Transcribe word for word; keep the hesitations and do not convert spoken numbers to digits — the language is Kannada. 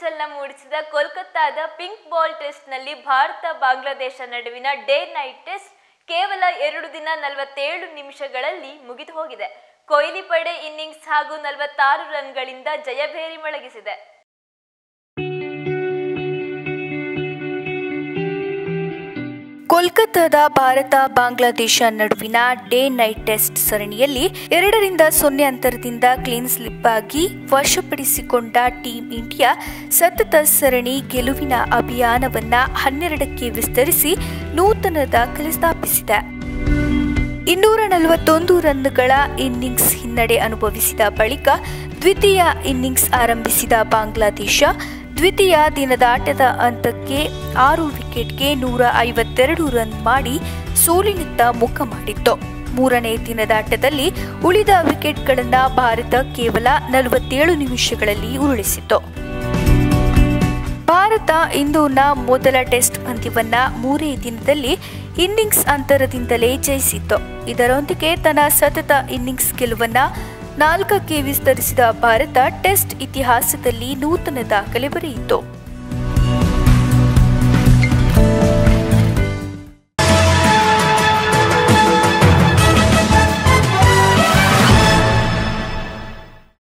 ಸಂಚಲನ ಮೂಡಿಸಿದ ಕೋಲ್ಕತ್ತಾದ ಪಿಂಕ್ ಬಾಲ್ ಟೆಸ್ಟ್ನಲ್ಲಿ ಭಾರತ ಬಾಂಗ್ಲಾದೇಶ ನಡುವಿನ ಡೇ ನೈಟ್ ಟೆಸ್ಟ್ ಕೇವಲ ಎರಡು ದಿನ ನಲವತ್ತೇಳು ನಿಮಿಷಗಳಲ್ಲಿ ಮುಗಿದು ಹೋಗಿದೆ. ಕೊಹ್ಲಿ ಪಡೆ ಇನ್ನಿಂಗ್ಸ್ ಹಾಗೂ ನಲವತ್ತಾರು ರನ್ಗಳಿಂದ ಜಯಭೇರಿ ಮೊಳಗಿಸಿದೆ. ಕೋಲ್ಕತ್ತಾದ ಭಾರತ ಬಾಂಗ್ಲಾದೇಶ ನಡುವಿನ ಡೇ ನೈಟ್ ಟೆಸ್ಟ್ ಸರಣಿಯಲ್ಲಿ ಎರಡರಿಂದ ಸೊನ್ನೆ ಅಂತರದಿಂದ ಕ್ಲೀನ್ ಸ್ಲಿಪ್ ಆಗಿ ವಶಪಡಿಸಿಕೊಂಡ ಟೀಂ ಇಂಡಿಯಾ ಸತತ ಸರಣಿ ಗೆಲುವಿನ ಅಭಿಯಾನವನ್ನ ಹನ್ನೆರಡಕ್ಕೆ ವಿಸ್ತರಿಸಿ ನೂತನ ದಾಖಲೆ ಸ್ಥಾಪಿಸಿದೆ. ಇನ್ನೂರ ನಲವತ್ತೊಂದು ರನ್ಗಳ ಇನ್ನಿಂಗ್ಸ್ ಹಿನ್ನಡೆ ಅನುಭವಿಸಿದ ಬಳಿಕ ದ್ವಿತೀಯ ಇನ್ನಿಂಗ್ಸ್ ಆರಂಭಿಸಿದ ಬಾಂಗ್ಲಾದೇಶ ದ್ವಿತೀಯ ದಿನದಾಟದ ಹಂತಕ್ಕೆ ಆರು ವಿಕೆಟ್ಗೆ ನೂರ ಐವತ್ತೆರಡು ರನ್ ಮಾಡಿ ಸೋಲಿನಿಂದ ಮುಖ ಮಾಡಿತ್ತು. ಮೂರನೇ ದಿನದಾಟದಲ್ಲಿ ಉಳಿದ ವಿಕೆಟ್ಗಳನ್ನು ಭಾರತ ಕೇವಲ ನಲವತ್ತೇಳು ನಿಮಿಷಗಳಲ್ಲಿ ಉರುಳಿಸಿತು. ಭಾರತ ಇಂದೋರ್ನ ಮೊದಲ ಟೆಸ್ಟ್ ಪಂದ್ಯವನ್ನ ಮೂರೇ ದಿನದಲ್ಲಿ ಇನ್ನಿಂಗ್ಸ್ ಅಂತರದಿಂದಲೇ ಜಯಿಸಿತ್ತು. ಇದರೊಂದಿಗೆ ತನ್ನ ಸತತ ಇನ್ನಿಂಗ್ಸ್ ಗೆಲುವನ್ನ ನಾಲ್ಕಕ್ಕೆ ವಿಸ್ತರಿಸಿದ ಭಾರತ ಟೆಸ್ಟ್ ಇತಿಹಾಸದಲ್ಲಿ ನೂತನ ದಾಖಲೆ ಬರೆಯಿತು.